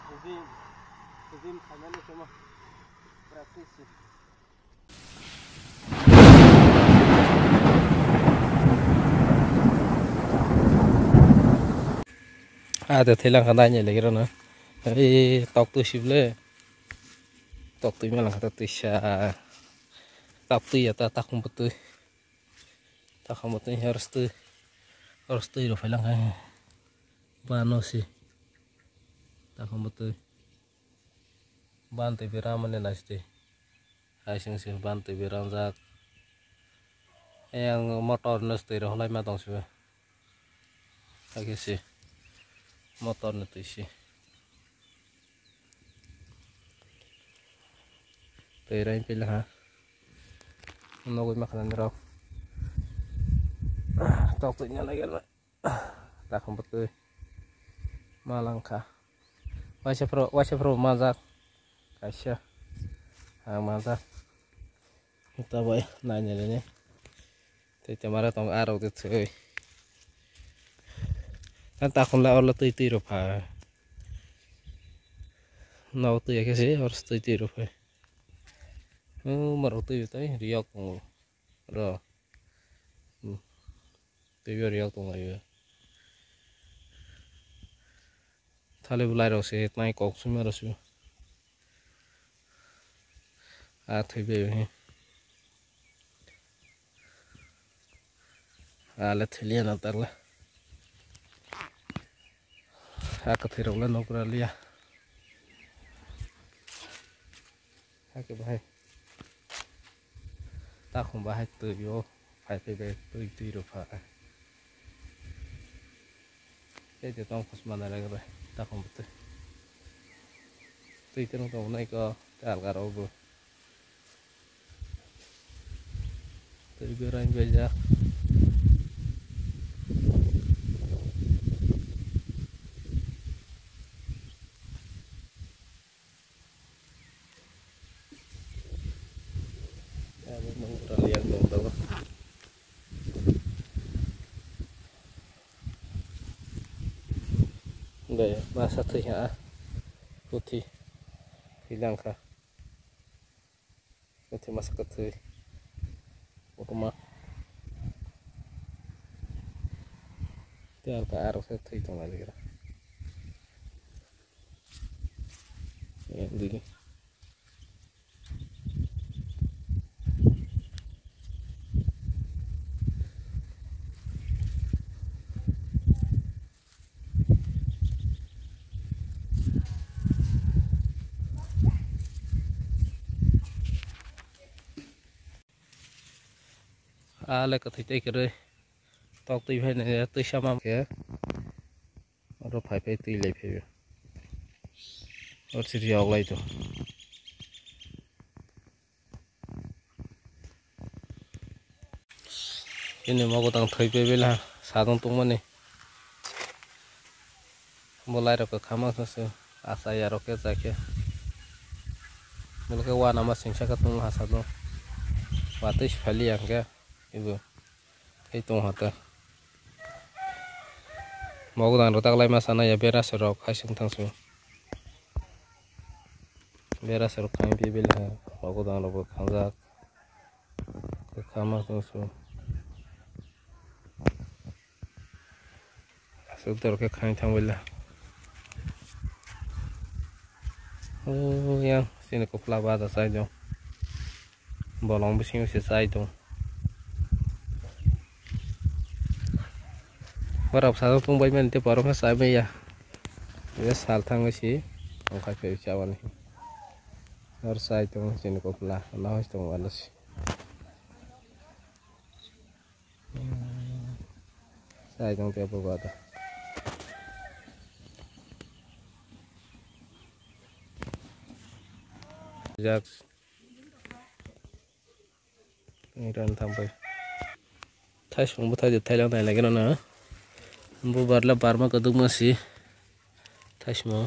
Zim खानानै cuma praktis sih. Ada telang katanya lagi rona. Tok tu sible. Tok tu malang kata tu sya. Tok tu ya tak betul. Tak betul harus tu itu felang kan. Bano sih. Tak betul. Bantai biraman ni nasi. Aising sih bantai biram zak. Yang motor nasi roh lai matang sih. Lagi sih. Motor nasi sih. Terain pilih ha. Nunggu makanan roh. Tok tu nyala lagi. Tak betul. Malangka. Wajah pro mazak. Kasih. Mazak. Kita boleh nanya ni. Tapi mara tong arau tu cuy. Kan takkan lah orang tu rupa. Nau tu ya kasi harus tu rupa. Maru tu itu riak tong. Ro. Tu riak tong ayo. Thale bulai rau se naik kok semua rasu. Thai be. Alat thelian antar lah. Aku terus ulang nukar liya. Aku bahai. Tak bahai tu yo. Bahai tu itu rupa. Jadi tong kos mana lagi bah. Tak betul. Tu itu tong naik ke algar obo. Tu berain beja. Liang dong tahu. Đây ba sát thủy hả putih hilang kah itu masuk ke thủy rumah tiar ke arah thủy tu lagi lah ya ini lại có thể thấy cái đây tóc tùy phải này tùy sao mà kìa nó phải tùy lấy phải nó chỉ riêng lại thôi cái này mà có tăng thấy về là sao tung tung mà này mulai rồi cái khám ăn sao asa ya rồi cái gì kia nếu cái qua nằm sinh sát cái tung hạt sao và tới phải liền cái ibu itu tung hạt mau dan rotak lai masana ya beras serok kasing tangsu beras serok kami pibil ha mau dan robot kanzak ke kamar tangsu sudah ke kami tangwila oh yang sini kopla bada sai dong bolong bising si sai dong barap satu tung bayi nanti baru kan saya ya, ini sal tangga sih, angkat ke cawan ini, harus saya tung sini kopla, Allah harus tung balas, saya tung tiap buat, jak, ini dan sampai, thai semua thai Thailand lagi nana. Bu barla barma kaduk masih tasmo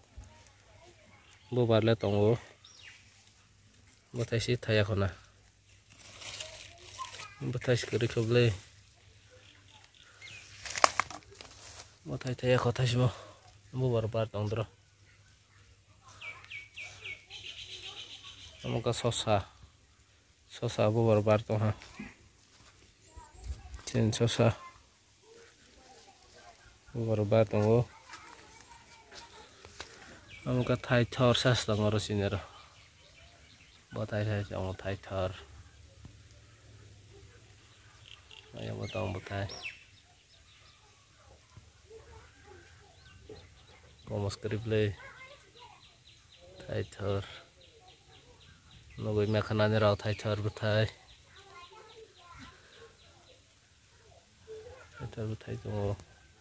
bu barla tongo bu tasi thaya khona bu tas kiri koble bu thaya khota tasmo bu bar tongdro Amuka sosa abu barbar to ha chen sosa abu barbar to amuka thai thor sas lang oro sinero botai thai jong thai thor ayo botong botai komos krible thai thor nogoi mekhana ne rao thai thor botai to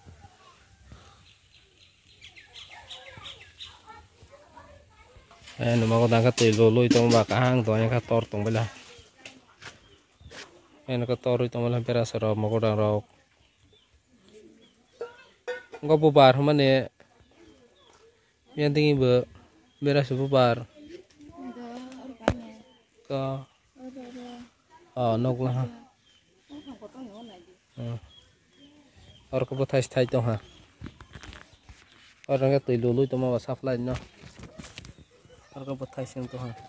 numa ko dang ka telo loi tong ba ka hang to ka tor tong bela ka tor tong bela pera saro mo ko dang ro ngo bubar mane yang tinggi be beras bubar ka nok lah और को बता स्थाई तो हाँ और रंग तो लुलु तो मैं साफ लाइन ना और को बता सिंह तो हाँ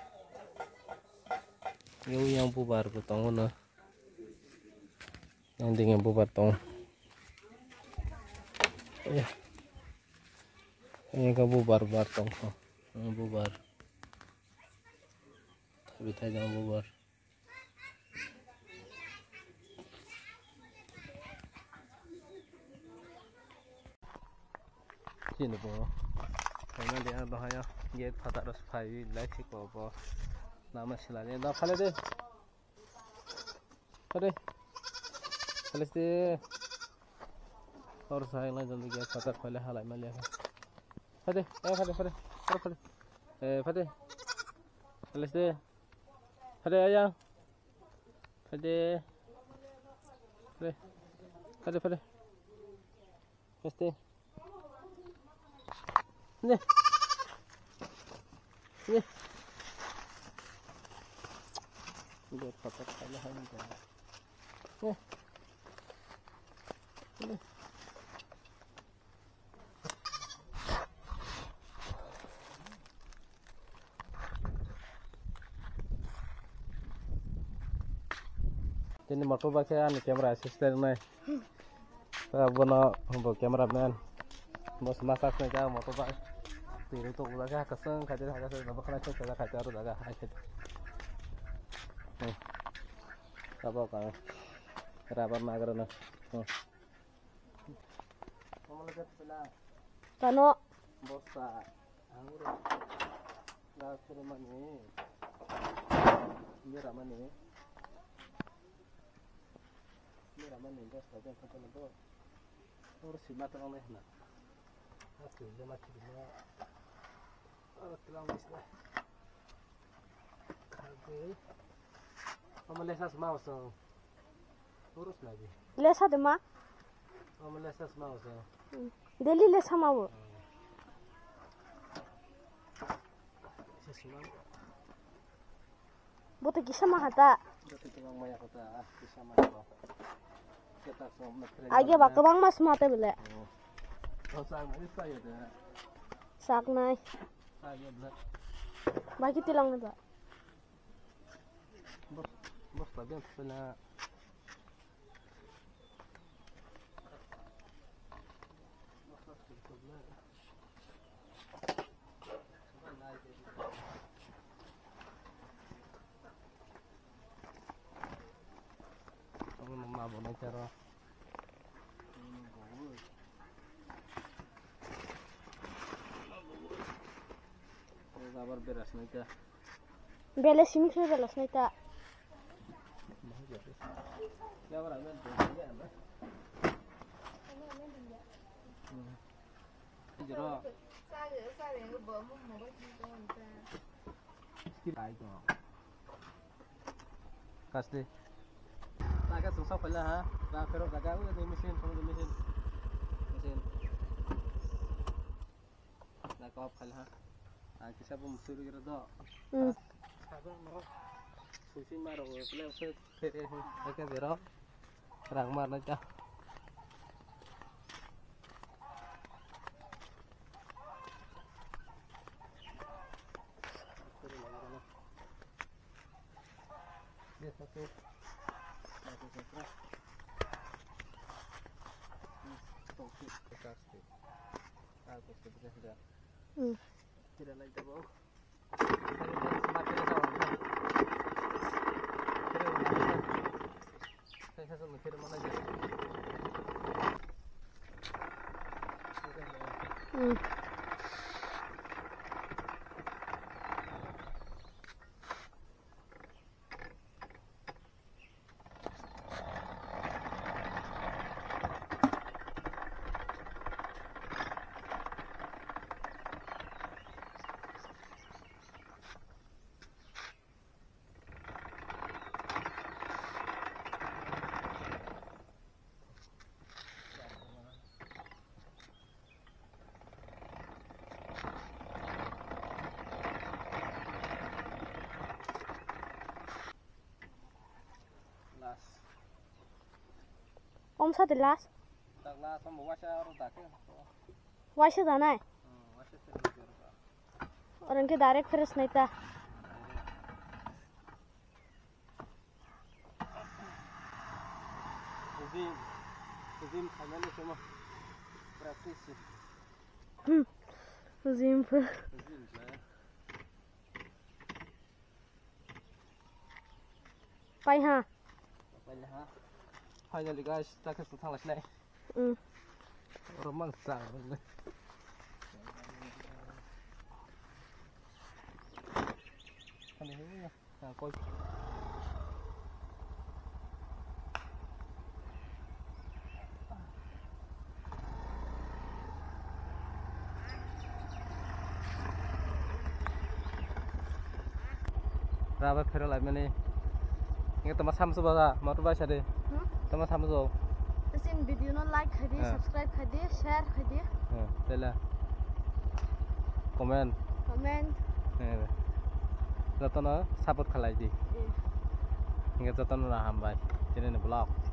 ये yang bubar को तो ना yang dengan bubar तो ये का bubar तो bubar tapi thay jangan bubar sini po karena dia bahaya dia pada harus pakai light ko po nama silanya dah khale deh और साइड में जल्दी गया खतर पहले हालाय में लिया फटे पुलिस दे फटे आया फटे este ne udah kotor aja hanya ini motor pakai kamera asisten nih bono cameraman bos masak saja motor pak tiru tuh ulah kaseng kaca nabak kaca saja kaca harus agak high apa kan kerabat mager nah kano bosa anggur dah suruh mani ini ramani bos saja sampai itu urus simat orang nih nah asli dia macam ni tulang bislah okay Amalesas mouse urus lagi lesa de ma Amalesas mouse deli lesa mau sesuatu bote kisama hata betul tulang maya kota bisa mana kita semua age bak bang mas mate bele oh sang saya dah sak nai saya belah bagi tilang ni ba bos bagian sana kamu mau apa cara kabar beras nanti bele sini se belas nai ta ya orang main jero kasih tak susah pula ha tak perlu tak kau ada mesin tak kau pula ha kisah pun musuh kira dah susi maro pula saya zero terang mar aja Tidak lagi tak bau. Saya sama kira mana je. Om sa tilas. Tak lah, sama washa orang tak ke? Washa जाना है Washa sih. और इनके direct fresh नहीं था. Zim khamane semua praktis. Zim पर. Zim lah. पाई हाँ. Banyak ha. Finally guys, tak kes tang las nai. Roman sang. Kan ini ya. Nah, koi. Rabat phero lai mane. Ingat teman sam subasa, mau tu baca deh. Teman sam so. इस इन video know like कर दिए, सब्सक्राइब कर दिए, शेयर कर दिए. Tela. Komen. Comment. Jatuh na support kalai di. Ingat jatuh na hambai. Jadi ni blog.